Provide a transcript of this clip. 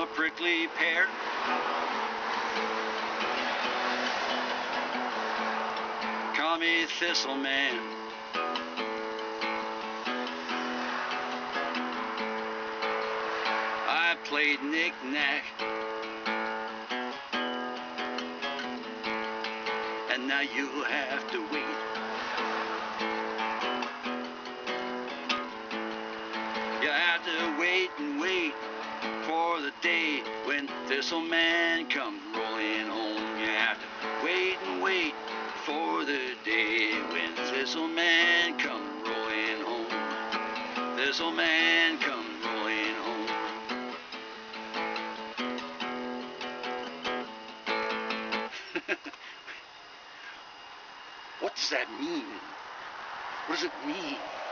a prickly pear. Call me Thistle Man. I played knick-knack, and now you'll have to wait. You have to wait and wait for the day when Thistle Man comes rolling home. You have to wait and wait for the day when Thistle Man comes rolling home. Thistle Man comes rolling home. What does that mean? What does it mean?